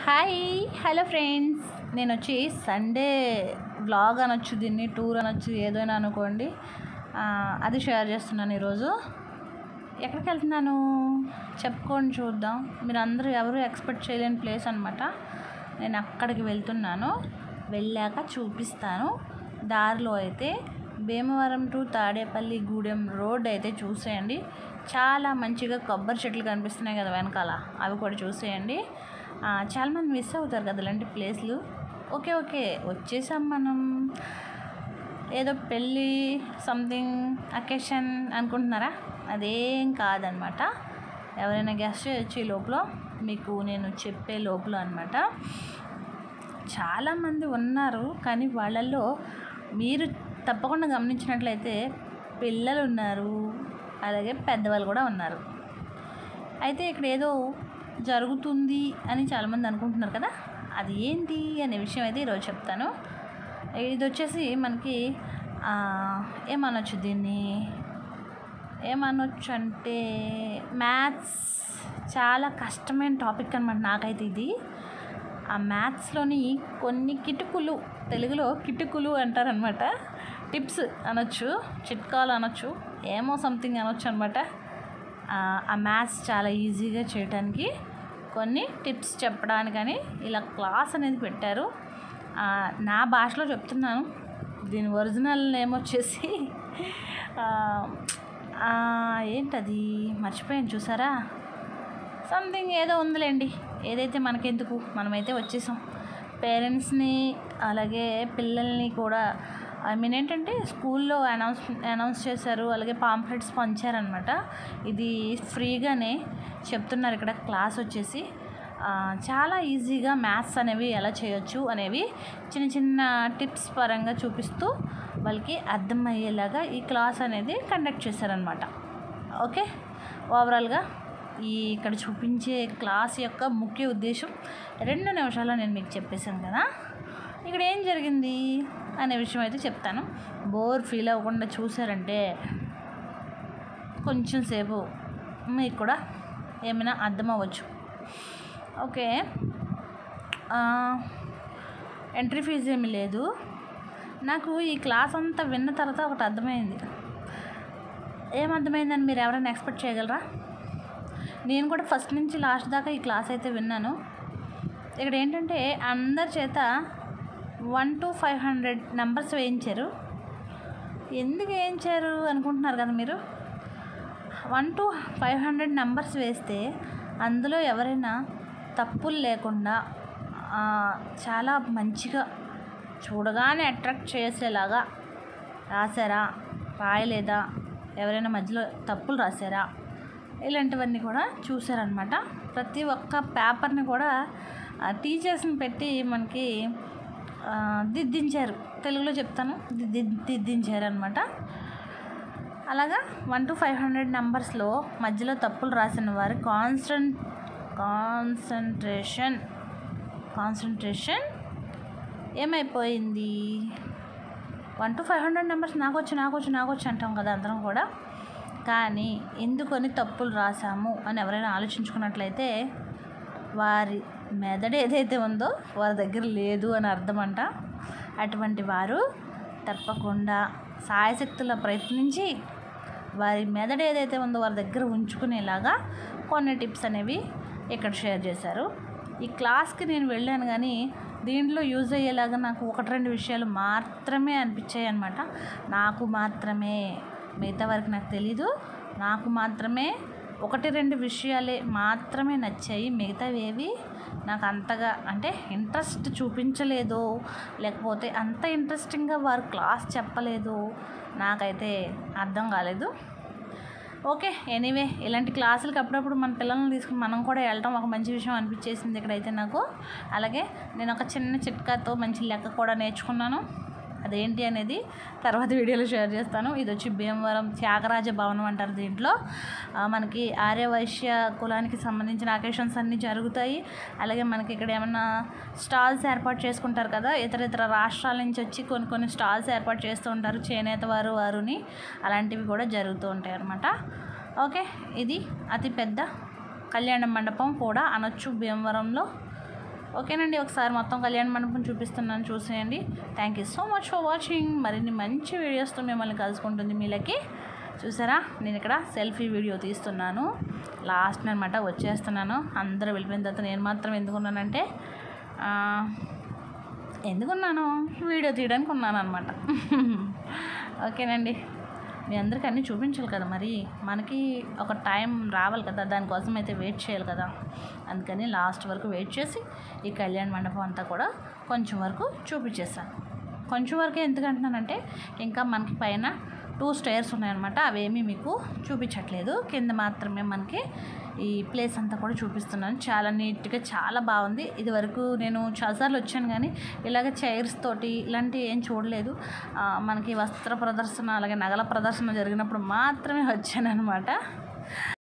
Hi hello friends, నేను వచ్చి Sunday vlog అనొచ్చు, దీన్ని టూర్ అనొచ్చు, ఏదైనా అనుకోండి. అది షేర్ చేస్తున్నాను. ఈరోజు ఎక్కడికి వెళ్తున్నాను చెప్పుకొని చూద్దాం. మీరు అందరూ ఎవరు ఎక్స్పెక్ట్ చేయలేని ప్లేస్ అనమాట. నేను అక్కడికి వెళ్తున్నాను, వెళ్ళాక చూపిస్తాను. దారిలో అయితే భీమవరం టు తాడేపల్లి గూడెం రోడ్ అయితే చూసేయండి. చాలా మంచిగా కొబ్బరి చెట్లు కనిపిస్తున్నాయి కదా వెనకాల, అవి కూడా చూసేయండి. చాలామంది మిస్ అవుతారు కదా ఇలాంటి ప్లేస్లు. ఓకే వచ్చేసాం మనం. ఏదో పెళ్ళి సంథింగ్ అకేషన్ అనుకుంటున్నారా? అదేం కాదనమాట. ఎవరైనా గెస్ట్ చేయొచ్చు ఈ లోపల, మీకు నేను చెప్పే లోపల అనమాట. చాలామంది ఉన్నారు, కానీ వాళ్ళల్లో మీరు తప్పకుండా గమనించినట్లయితే పిల్లలు ఉన్నారు, అలాగే పెద్దవాళ్ళు కూడా ఉన్నారు. అయితే ఇక్కడ ఏదో జరుగుతుంది అని చాలామంది అనుకుంటున్నారు కదా, అది ఏంటి అనే విషయం అయితే ఈరోజు చెప్తాను. ఇది వచ్చేసి మనకి ఏమనొచ్చు అంటే మ్యాథ్స్ చాలా కష్టమైన టాపిక్ అనమాట నాకైతే ఇది. ఆ మ్యాథ్స్లోని కొన్ని కిటుకులు, తెలుగులో కిటుకులు అంటారనమాట. టిప్స్ అనొచ్చు, చిట్కాలు అనొచ్చు, ఏమో సంథింగ్ అనొచ్చు అనమాట. ఆ మ్యాథ్స్ చాలా ఈజీగా చేయడానికి కొన్ని టిప్స్ చెప్పడానికని ఇలా క్లాస్ అనేది పెట్టారు. నా భాషలో చెప్తున్నాను. దీని ఒరిజినల్ నేమ్ వచ్చేసి ఏంటది మర్చిపోయాను, చూసారా? సంథింగ్ ఏదో ఉందిలేండి, ఏదైతే మనకెందుకు, మనమైతే వచ్చేసాం. పేరెంట్స్ని అలాగే పిల్లల్ని కూడా ఏంటంటే స్కూల్లో అనౌన్స్ చేశారు, అలాగే పాంప్లెట్స్ పంచారనమాట. ఇది ఫ్రీగానే చెప్తున్నారు ఇక్కడ. క్లాస్ వచ్చేసి చాలా ఈజీగా మ్యాథ్స్ అనేవి ఎలా చేయొచ్చు అనేవి చిన్న చిన్న టిప్స్ పరంగా చూపిస్తూ వాళ్ళకి అర్థమయ్యేలాగా ఈ క్లాస్ అనేది కండక్ట్ చేశారనమాట. ఓకే, ఓవరాల్గా ఇక్కడ చూపించే క్లాస్ యొక్క ముఖ్య ఉద్దేశం 2 నిమిషాల్లో నేను మీకు చెప్పేశాను కదా. ఇక్కడ ఏం జరిగింది అనే విషయం అయితే చెప్తాను. బోర్ ఫీల్ అవ్వకుండా చూసారంటే కొంచెం సేపు మీకు కూడా ఏమైనా అర్థం అవ్వచ్చు. ఓకే, ఎంట్రీ ఫీజు ఏమీ లేదు. నాకు ఈ క్లాస్ అంతా విన్న తర్వాత ఒకటి అర్థమైంది. ఏమర్థమైందని మీరు ఎవరైనా ఎక్స్పెక్ట్ చేయగలరా? నేను కూడా ఫస్ట్ నుంచి లాస్ట్ దాకా ఈ క్లాస్ అయితే విన్నాను. ఇక్కడ ఏంటంటే అందరి చేత 1 to 500 నెంబర్స్ వేయించారు. ఎందుకు వేయించారు అనుకుంటున్నారు కదా మీరు. 1 to 500 నెంబర్స్ వేస్తే అందులో ఎవరైనా తప్పులు లేకుండా చాలా మంచిగా చూడగానే అట్రాక్ట్ చేసేలాగా రాశారా, రాయలేదా, ఎవరైనా మధ్యలో తప్పులు రాశారా, ఇలాంటివన్నీ కూడా చూసారనమాట. ప్రతి ఒక్క పేపర్ని కూడా టీచర్స్ని పెట్టి మనకి దిద్దించారు. తెలుగులో చెప్తాను, దిద్దించారు అనమాట. అలాగా 1 to 500 నెంబర్స్లో మధ్యలో తప్పులు రాసిన వారి కాన్సన్ట్రేషన్ ఏమైపోయింది? 1 to 500 నెంబర్స్ నాకొచ్చు అంటాం కదా అందరం కూడా. కానీ ఎందుకని తప్పులు రాసాము అని ఎవరైనా ఆలోచించుకున్నట్లయితే వారి మెదడు ఏదైతే ఉందో వారి దగ్గర లేదు అని అర్థమంట. అటువంటి వారు తప్పకుండా సాయశక్తుల ప్రయత్నించి వారి మెదడు ఏదైతే ఉందో వారి దగ్గర ఉంచుకునేలాగా కొన్ని టిప్స్ అనేవి ఇక్కడ షేర్ చేశారు. ఈ క్లాస్కి నేను వెళ్ళాను, కానీ దీంట్లో యూజ్ అయ్యేలాగా నాకు 1-2 విషయాలు మాత్రమే అనిపించాయి అనమాట. నాకు మాత్రమే, మిగతా వరకు నాకు తెలీదు. నాకు మాత్రమే 1-2 విషయాలే మాత్రమే నచ్చాయి. మిగతావి ఏవి నాకు అంతగా అంటే ఇంట్రెస్ట్ చూపించలేదు, లేకపోతే అంత ఇంట్రెస్టింగ్గా వారు క్లాస్ చెప్పలేదు, నాకైతే అర్థం కాలేదు. ఓకే, ఎనీవే ఇలాంటి క్లాసులకి అప్పుడప్పుడు మన పిల్లల్ని తీసుకుని మనం కూడా వెళ్ళడం ఒక మంచి విషయం అనిపించేసింది ఇక్కడైతే నాకు. అలాగే నేను ఒక చిన్న చిట్కాతో మంచి లెక్క కూడా నేర్చుకున్నాను. అదేంటి అనేది తర్వాత వీడియోలో షేర్ చేస్తాను. ఇది వచ్చి భీమవరం త్యాగరాజ భవనం అంటారు. దీంట్లో మనకి ఆర్యవైశ్య కులానికి సంబంధించిన అకేషన్స్ అన్నీ జరుగుతాయి. అలాగే మనకి ఇక్కడ ఏమన్నా స్టాల్స్ ఏర్పాటు చేసుకుంటారు కదా, ఇతర రాష్ట్రాల నుంచి వచ్చి కొన్ని స్టాల్స్ ఏర్పాటు చేస్తూ ఉంటారు, చేనేత వారుని, అలాంటివి కూడా జరుగుతూ ఉంటాయి అన్నమాట. ఓకే, ఇది అతిపెద్ద కళ్యాణ మండపం కూడా అనొచ్చు భీమవరంలో. ఓకేనండి, ఒకసారి మొత్తం కళ్యాణ మండపం చూపిస్తున్నాను, చూసేయండి. Thank you so much for watching. మరిన్ని మంచి వీడియోస్తో మిమ్మల్ని కలుసుకుంటుంది మీలకి. చూసారా, నేను ఇక్కడ సెల్ఫీ వీడియో తీస్తున్నాను, లాస్ట్ అనమాట వచ్చేస్తున్నాను. అందరూ వెళ్ళిపోయిన తర్వాత నేను మాత్రం ఎందుకున్నానంటే వీడియో తీయడానికి ఉన్నాను అనమాట. ఓకేనండి, మీ అందరికీ అన్నీ చూపించాలి కదా, మరి మనకి ఒక టైం రావాలి కదా, దానికోసం అయితే వెయిట్ చేయాలి కదా. అందుకని లాస్ట్ వరకు వెయిట్ చేసి ఈ కళ్యాణ మండపం అంతా కూడా కొంచెం వరకు చూపించేస్తాను. కొంచెం వరకు ఎందుకంటున్నానంటే ఇంకా మనకి పైన 2 స్టైర్స్ ఉన్నాయన్నమాట, అవేమీ మీకు చూపించట్లేదు. కింద మాత్రమే మనకి ఈ ప్లేస్ అంతా కూడా చూపిస్తున్నాను. చాలా నీట్గా చాలా బాగుంది. ఇది వరకు నేను చాలాసార్లు వచ్చాను కానీ ఇలాగ చైర్స్ తోటి ఇలాంటివి ఏం చూడలేదు. మనకి వస్త్ర ప్రదర్శన అలాగే నగల ప్రదర్శన జరిగినప్పుడు మాత్రమే వచ్చాను అనమాట.